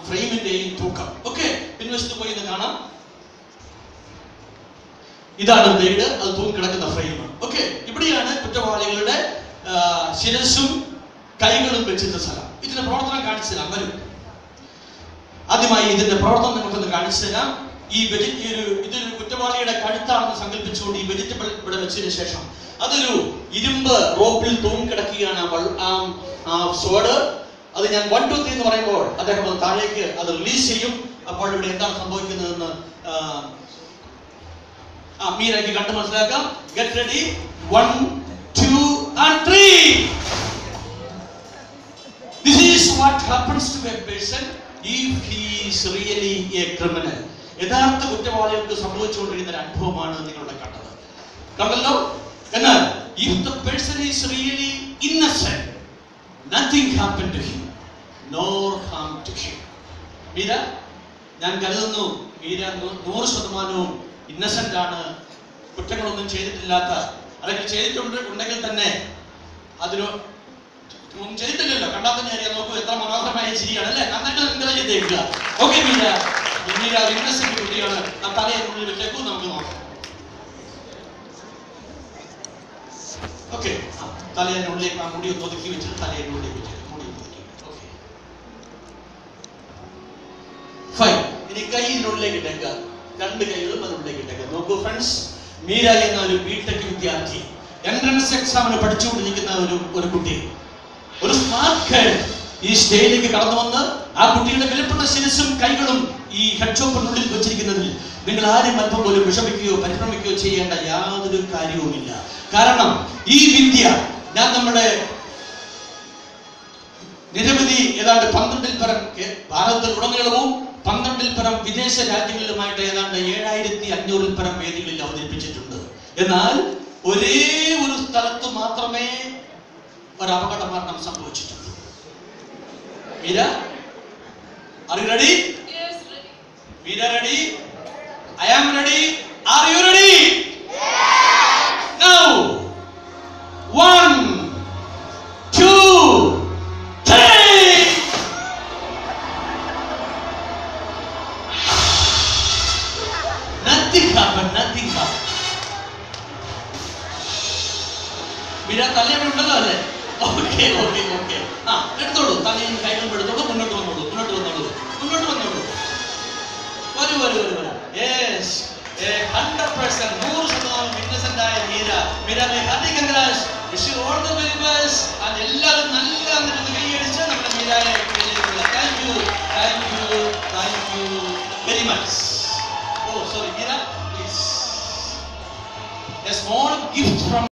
ഫ്രെയിമിന്റെയും തൂക്കം. ഓക്കെ, പിൻവശത്ത് പോയി ഇത് കാണാം. ഇതാണ് ബ്ലേഡ്, അത് തൂങ്ങിക്കിടക്കുന്ന ഫ്രെയിം. ഓക്കെ, ഇവിടെയാണ് കുറ്റവാളികളുടെ ശിരസ്സും കൈകളും വെച്ചിരുന്ന സ്ഥലം. ഇതിന്റെ പ്രവർത്തനം കാണിച്ചു തരാം. വരും, ആദ്യമായി ഇതിന്റെ പ്രവർത്തനം നമുക്കൊന്ന് കാണിച്ചു തരാം. ഇതൊരു കുറ്റവാളിയുടെ കഴുത്താണെന്ന് സങ്കല്പിച്ചുകൊണ്ട് ഈ വെജിറ്റബിൾ ഇവിടെ വെച്ചതിന് ശേഷം അതൊരു ഇരുമ്പ് റോപ്പിൽ തൂങ്ങിക്കിടക്കുകയാണ് ആ സോഡ്. അത് ഞാൻ 1 2 3 എന്ന് പറയുമ്പോൾ അദ്ദേഹം അത് താഴേക്ക് അത് റിലീസ് ചെയ്യും. അപ്പോൾ ഇവിടെ എന്താണ് സംഭവിക്കുന്നതെന്ന് മീരയ്ക്ക് കണ്ടു മനസ്സിലാക്കാം. Get ready, 1 2 and 3. This is what happens to a person if he is really a criminal. യഥാർത്ഥ കുറ്റവാളികൾക്ക് സംഭവിച്ചുകൊണ്ടിരിക്കുന്ന ഒരു അനുഭവമാണ് നിങ്ങളുടെ കണ്ടല്ലോ. എന്നാൽ if the person is really innocent, nothing happened to him nor harm to him. Meera, ഞാൻ കരുതുന്നു മീര 100% ഇന്നസെന്റ് ആണ്, കുറ്റങ്ങളൊന്നും ചെയ്തിട്ടില്ലാത്ത, അല്ലെങ്കിൽ ചെയ്തിട്ടുണ്ടെങ്കിൽ തന്നെ അതിന് ഒന്നും ചെയ്തിട്ടില്ലല്ലോ. കണ്ടാൽ തന്നെ അറിയാം. നോക്കൂ, എത്ര മനോഹരമായ ചിരിയാണ് അല്ലേ. നന്നായിട്ട് എൻകറേജ് ചെയ്തേക്കുക. ഓക്കെ മീര, മീര ഇന്നസെന്റ് കുട്ടിയാണ്. ആ തലയിനുള്ളിൽ വെച്ചേക്കൂ, നമുക്ക് നോക്കാം. ഓക്കെ, തലയിനുള്ളിലേക്ക് ആ മുടി ഒന്ന് ഒതുക്കി വെച്ചിട്ട് തലയിനുള്ളിലേക്ക് വെച്ചേക്കും. മുടി ഒതുക്കി. Okay, fine. ഇനി കൈയിനുള്ളിലേക്ക് ഇട്ടേക്കുക, 2 കൈകളും അതിനുള്ളിലേക്ക് ഇട്ടേക്കുക. നോക്കൂ ഫ്രണ്ട്സ്, മീര എന്ന ഒരു ബിടെക് വിദ്യാർത്ഥി, എൻട്രൻസ് എക്സാമിന് പഠിച്ചുകൊണ്ടിരിക്കുന്ന ഒരു കുട്ടി, ഒരു സ്മാർട്ട് ഗേൾ ഈ സ്റ്റേജിലേക്ക് കടന്നു വന്ന് ആ കുട്ടിയുടെ വിലപ്പെട്ട ശിരസ്സും കൈകളും ഈ ഹെഡ് ഷോപ്പിനുള്ളിൽ വെച്ചിരിക്കുന്നതിൽ നിങ്ങൾ ആരും അല്പം പോലും വിഷമിക്കുകയോ പരിഭ്രമിക്കുകയോ ചെയ്യേണ്ട യാതൊരു കാര്യവുമില്ല. കാരണം ഈ വിദ്യ ഞാൻ നമ്മുടെ നിരവധി ഏതാണ്ട് 12-ൽ പരം ഭാരതത്തിലുടനീളവും 12-ൽ പരം വിദേശ രാജ്യങ്ങളിലുമായിട്ട് ഏതാണ്ട് 7500-ൽ പരം വേദികളിൽ അവതരിപ്പിച്ചിട്ടുണ്ട്. എന്നാൽ ഒരേ ഒരു സ്ഥലത്ത് മാത്രമേ ഒരു അപകട മരണം സംഭവിച്ചിട്ടുള്ളൂ. Meera, are you ready? Yes, ready. Meera, ready? I am ready. Are you ready? Yes. Now, 1 2 3. Nothing happened. Meera, തലയിൽ ഉണ്ടല്ലോ അല്ലേ? ഓക്കെ. എടുത്തോളൂ, തലയും കൈകളും എടുത്തോളൂ, മുന്നോട്ട് വന്നോളൂ. വരൂ. യെസ്, 100% ഇന്നസെന്റ് ആയ Meera, happy congrats, wish you all the very best. എല്ലാവരും നല്ല കൈയടിച്ച് നമ്മുടെ മീരയെ thank you very much. Oh sorry Meera, please, a small gift from